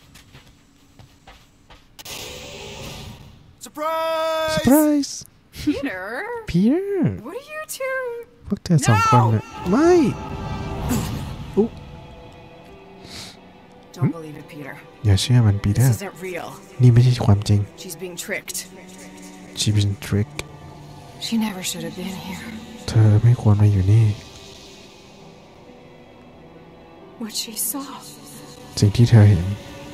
Surprise! เซอร์ไพรส์ Peter? พีเตอร์ What are you two? พวกเธอสองคนเนี่ยไม่ Don't believe it, Peter. อย่าเชื่อมันปีเตอ This ร์ isn't real. นี่ไม่ใช่ความจริง She's being tricked. She been tricked She never should have been here. เธอไม่ควรมาอยู่นี่ What she saw. สิ่งที่เธอเห็น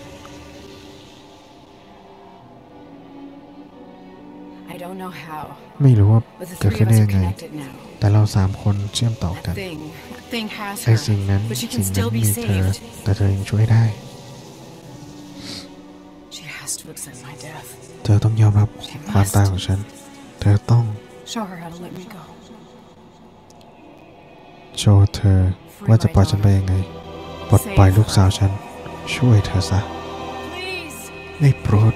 I don't know how, ไม่รู้ว่า but the เกิด three ขึ้น of ได้ us ยั are งไง connected now. แต่เราสามคนเชื่อมต่อกัน That thing, that thing has ไอ้ her, สิ่งนั้น but she สิ่ can งนั้น still be มีเธอ saved. แต่เธอยังช่วยได้ She has to accept my death. เธอต้องยอมรับความตายของฉัน เธอต้อง Show her how to let me go. โชว์เธอว่าจะปล่อยฉันไปยังไงปลดปล่อยลูกสาวฉันช่วยเธอซะได้โปรด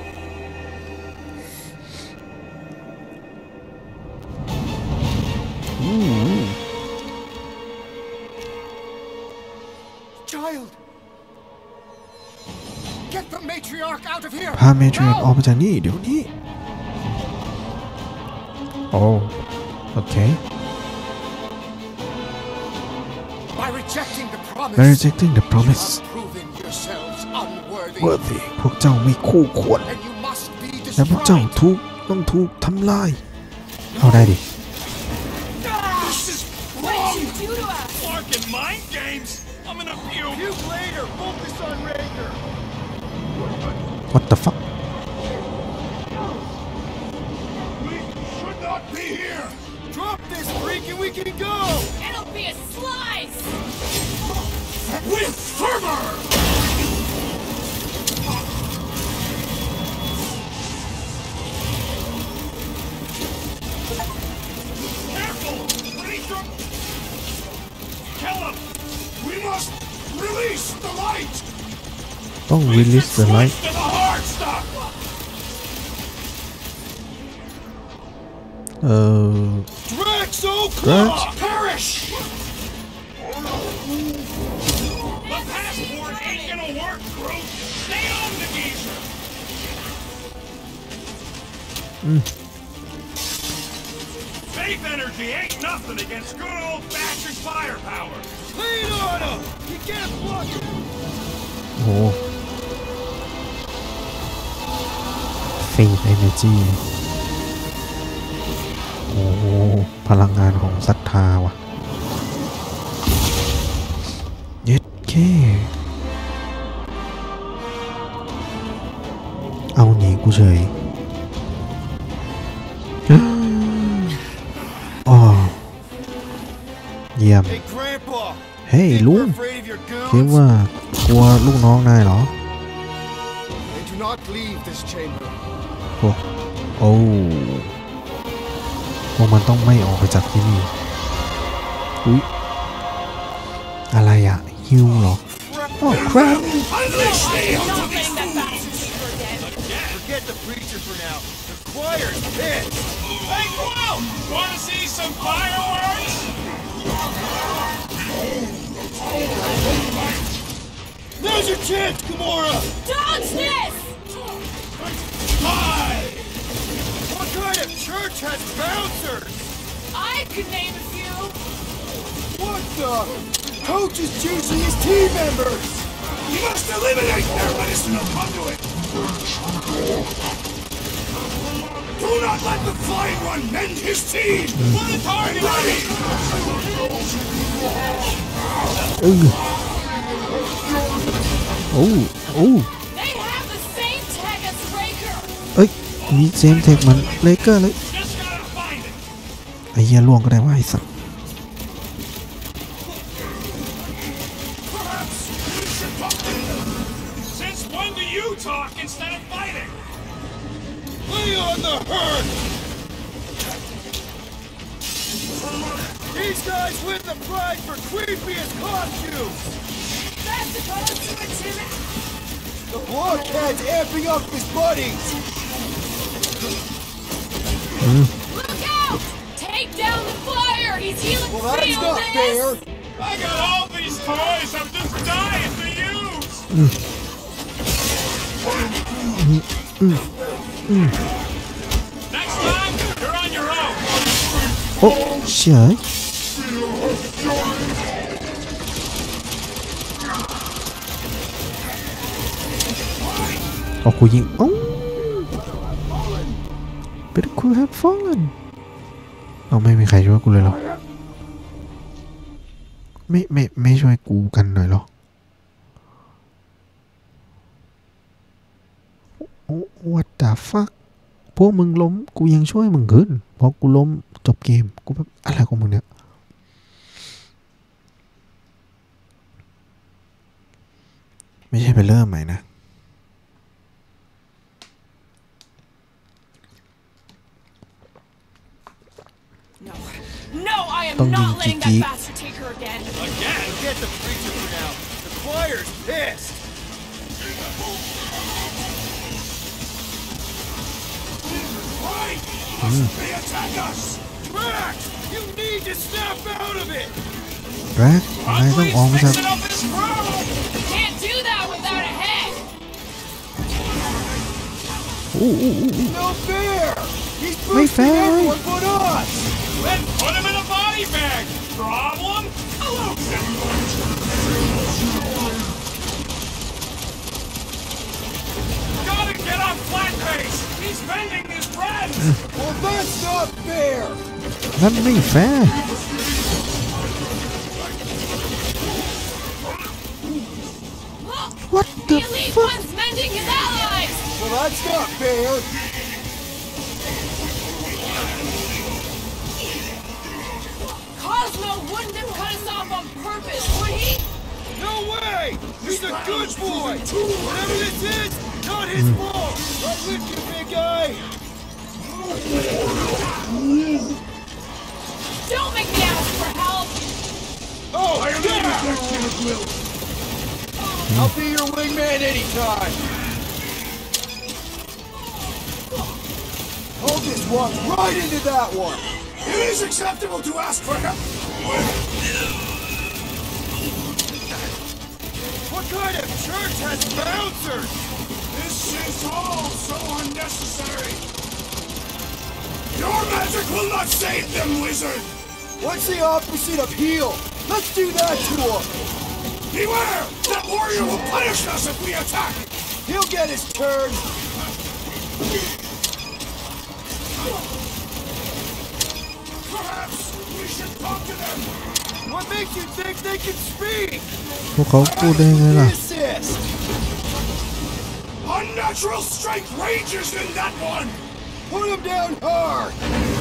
พาเมทริอาร์คออกไปจากนี่เดี๋ยวนี้โอ้โอเค By rejecting the promise, By rejecting the promise, you have proven yourselves unworthy. worthy พวกเจ้าไม่คู่ควร And you must be และพวกเจ้า destroyed. ถูกต้องถูกทำลายเอาได้ดิ This is wrong! Clark and mind games! I'm gonna puke! Puke later! Focus on Rager! What the fuck We should not be here! Drop this freak and we can go! It'll be a slice! With fervor! Careful! Release Kill him! We must release the light! ต้อง release the light To the hard stuff! เอ่อ Draxo Drax Perish! The passport ain't gonna work, Groot! Stay on the geezer! Faith energy ain't nothing against good old-fashioned firepower! Lean on him! You can't block him! โอ้Faith energy โอ้พลังงานของศรัทธาว่ะเย็ดแค่เอาหนีกูเฉยอ๋อเยี่ยม Hey, Grandpa! เฮ้ย Think ลุง we're afraid of your คิด goons? ว่ากลัวลูกน้องนายเหรอ They do not leave this chamber. พวกโอ้พวกมันต้องไม่ออกไปจากที่นี่อุ๊ยอะไรอะฮิวเหรอโอ้ครับ Unleash the Not letting that bastard see her again. Forget the preacher for now. The choir's pissed. Hey, Quill! Wanna see some fireworks? Now's your chance, Gamora! Dodge this! Hi! What kind of church has bouncers? I could name a few. What the? Coach is choosing his team members! You must eliminate their medicinal conduit! Do not let the flying one mend his team! Put a target ready! เออโอ้โอ้ They have the same tech as Raker. เอ้ยมีเซมเทคมันเลเกอร์เลย Just gotta find it! ไอ้เหี้ยล่วงก็ได้ว่าไอ้สัส Perhaps we should talk to them! Since when do you talk instead of fighting? Lay on the herd! These guys win the prize for creepiest costumes! That's supposed to intimidate. The blockhead's amping up his buddies! Look out! Take down the flyer. He's healing Well, that's real not this. fair! I got all these toys I'm just dying to use! Next time, you're on your own! โอ้เชี่ยโอ้กูยิงโอ้ But it could have fallen เอาไม่มีใครช่วยกูเลยเหรอไม่ไม่ไม่ช่วยกูกันหน่อยเหรอโอ้ what the fuck พวกมึงล้มกูยังช่วยมึงขึ้นพอกูล้มจบเกมกูแบบอะไรของมึงเนี่ยไม่ใช่ไปเริ่มใหม่นะ No, I am Tông not nhìn letting chị that bastard take her again. again. Again? Forget the preacher for now. The choir's pissed. Right! Mm. They attack us! Drax! You need to snap out of it! Drax, I don't always have... Can't do that without a head! Ooh, ooh, ooh. No fair! He's boosting everyone but us! Then put him in a body bag! Problem? Gotta get off Flatface! He's bending his friends! Well, that's not fair! That ain't fair! Look! What the, the elite fuck? one's mending his allies! Well, that's not fair! Cosmo wouldn't have cut us off on purpose, would he? No way! He's a good boy! Whatever this is, not his mm. fault! Right with you, big guy! Don't make me ask for help! Oh, I am yeah. Will. I'll be your wingman anytime! Hold this one right into that one! It is acceptable to ask for help! What kind of church has bouncers? This is all so unnecessary! Your magic will not save them, wizard! What's the opposite of heal? Let's do that to him! Beware! That warrior will punish us if we attack! He'll get his turn! Perhaps we should talk to them! What makes you think they can speak? พวกเขาพูดได้ไงล่ะ Unnatural strength rages in that one! Put him down hard!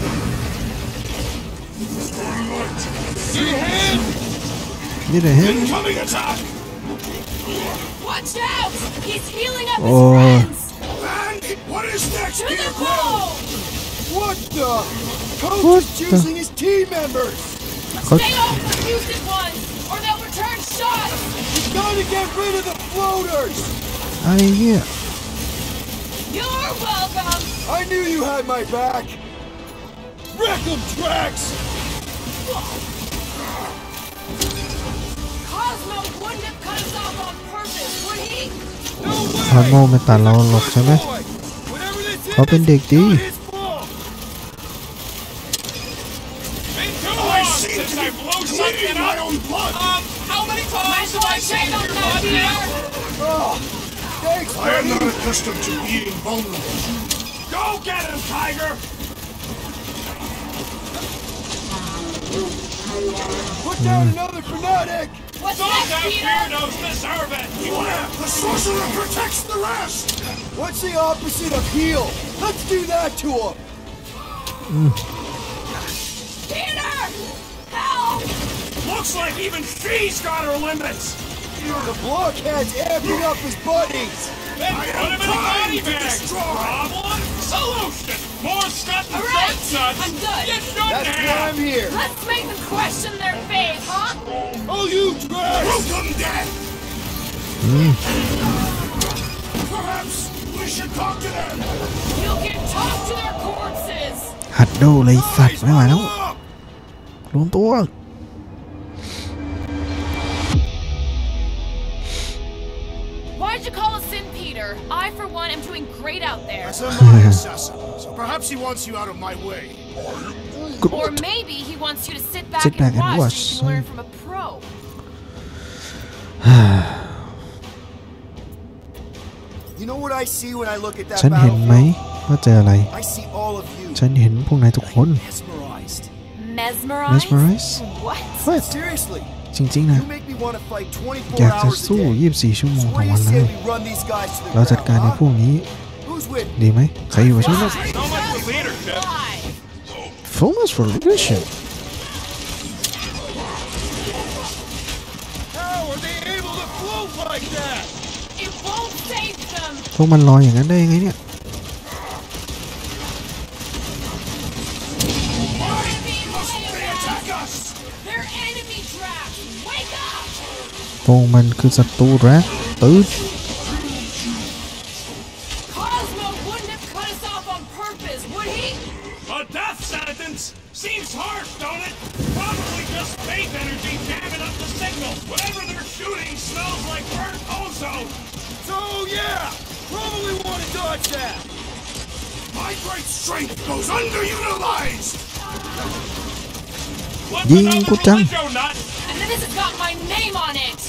Need a hand? Need a hand? Incoming attack! Watch out! He's healing up oh. his friends! And what is next, to Peter the Quill? What the? Coach what is choosing the? his team members! Stay off the muted ones, or they'll return shots! You gotta get rid of the floaters! I hear. You're welcome! I knew you had my back! Wreck 'em, Drax! Cosmo wouldn't have cut us off on purpose, would he? No way! คอนโมไม่ตัดเราหรอกใช่ไหมเขาเป็นเด็กดี Since I blow something up! Um, how many times have I said I'm not here? Oh, thanks, I am not accustomed to being vulnerable. Go get him, Tiger! Put down mm. another fanatic! What's Those next, damn Peter? weirdos deserve it! Beware! The sorcerer protects the rest! What's the opposite of heal? Let's do that to him! Mm. Peter! Help! Looks like even she's got her limits! The blockhead's amping up his buddies! Then put him in a body bag! Problem? Solution! More stuff and right. nuts! I'm good! You shouldn't That's have. why I'm here! Let's make them question their faith, huh? Oh, you Drax! Welcome, Dad! Mm. Perhaps we should talk to them! You can talk to their corpses! หัดดูเลยสัตว์ไม่ไหวแล้วรวมตัว Why'd you call us in, Peter? I, for one, am doing great out there. As am I, assassin. So perhaps he wants you out of my way. Or maybe he wants you to sit back, sit back and, and watch watch so you can learn from a pro. You know what I see when I look at that ฉันเห็นไหมว่าเจออะไร I see all of you. ฉันเห็นพวกนายทุกคน Mesmerized. Mesmerized? Mesmerized? What? What? Seriously. จริงๆนะ You make me want to fight อยาก twenty-four จะ hours a สู้ day. ยี่สิบสี่ชั่วโมง So ต่อ what do วั you นเล say ย we run these guys to the เราจัดการ ground, ในพวกนี้ Who's with? ดีไหมใครอยู่กับฉันบ้าง So much for leadership! Focus for leadership How are they able to float like that? It won't save them! พวกมันลอยอย่างนั้นได้ยังไงเนี่ย They attack us! พวกมันคือศัตรูแร็กตื่น A death sentence seems harsh, don't it? Probably just faith energy jamming up the signal. Whatever they're shooting smells like burnt ozone. So yeah, probably want to dodge that. My great strength goes underutilized. ยิงกูจัง And then this has got my name on it.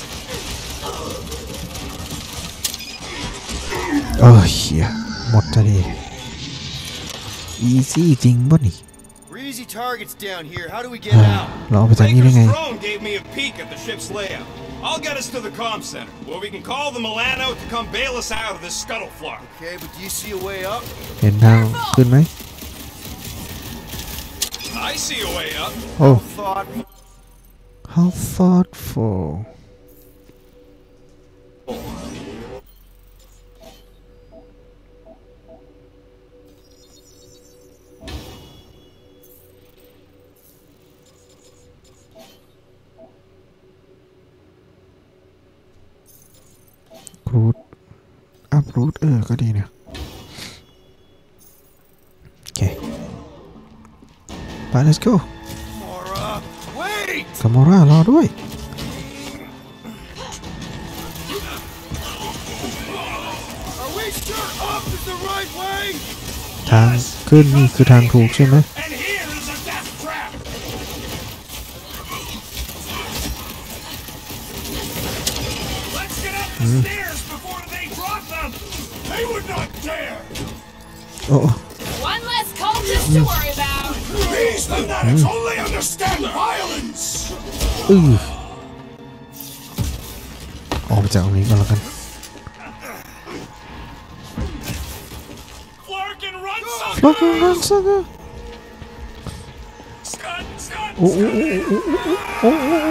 เออเหี้ยหมดจะดีอีซี่จริงป่ะนี่ Easy targets down here. How do we get out? เราเอาไปจากนี้ได้ไง Drone gave me a peek at the ship's layout. I'll get us to the comm center, where we can call the Milano to come bail us out of this scuttle flock. Okay, but do you see a way up? เห็นทางขึ้นไหม I see a way up. โอ้ Thought. how thoughtful รูทอัพรูทเออก็ดีเนี่ยโอเคไป let's go Mara, wait! คามอร่ารอด้วย Are we sure up is the right way? ทางขึ้นนี่คือทางถูกใช่ไหม And here is a death trap. Let's get up the stairs before they drop them. They would not dare. โอ้ One less cultist to worry about. These fanatics only understand violence. อือออกไปจากตรงนี้ก่อนแล้วกัน Flarkin, run, sucker! ล็อกกันรันซัก Scott, Scott, โอ้โอ้โอ้โอ้โอ้โอ้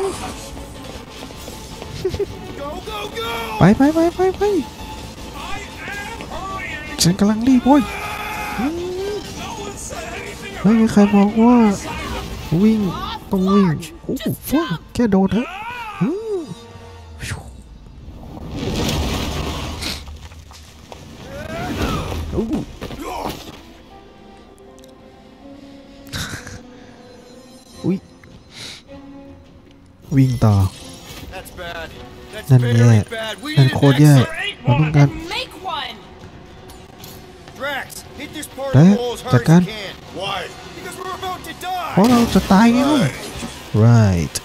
Go, go, go! ไปไปไปไปไป I am hurrying. ฉันกำลังรีบโว้ย No one said anything ไม่มีใครบอกว่าวิ่งต้องวิ่งโอ้โหแค่โดดเถอะอืมโอ้โหอุ๊ยวิ่งต่อ That's bad. That's นั่นแย่ very bad. We นั่น need โค an ตรแย่ exit. เราต้องการ Make one. Drax, hit this part of Đấy, the hole as hard chặt as can. you can. Why? Because we're about to เพราะ die. เราจะตายไงล่ะ right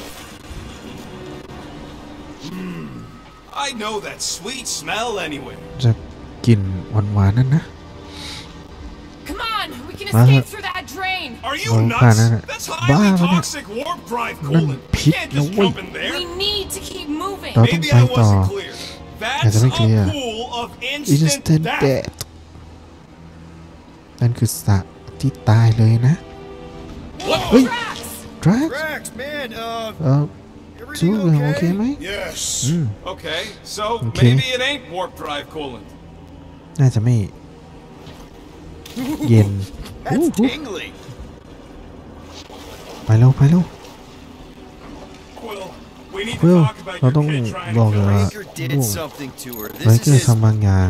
I know that sweet smell anyway. จะกลิ่นหวานๆนั่นนะ Come on, we can Mà- escape through that drain. Are you Ồ, nuts? khoan đã. That's Ba highly rồi nè. toxic warp drive Nó coolant. We thịt can't nó just quay. jump in there. We need to keep moving. Đó. Maybe phải I wasn't tỏ. clear. Nhà That's tôi mới a clear. pool of instant instant death. death นั่นคือสระที่ตายเลยนะ What? เฮ้ย Drax! Drax Drax, man, uh, เออชู everything โอเค okay? ไหม Yes. อืม Okay, so Okay. maybe it ain't warp drive coolant. น่าจะไม่เย็น That's tingly. ไปเร็วไปเร็ว Quill, we need to Quill, talk about nó your ต้อง kid trying บอก to เลย kill ว่า us. Raker did Whoa. something to her. ไว้ This เกิด is ทำบางอย่าง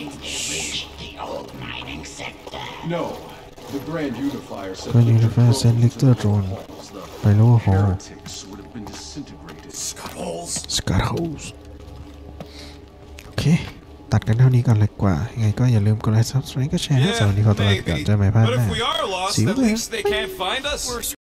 No, the Grand Unifier said ก็ that ยูนิ the เวอร์เซนลิกเตอร์โดรน ไปรู้ว่าโห heretics would have been disintegrated. Scuttles. สกัดเฮาส์โอเค ตัดกันเท่านี้ก่อนเลยกว่า ยังไงก็อย่าลืมกดไลค์ ซับสไครบ์ ก็แชร์ให้สำหรับวันนี้ขอตัวลาไปก่อน maybe. เจอกันใหม่ภาค But หน้า if we are lost, See you at later. least they can't find us.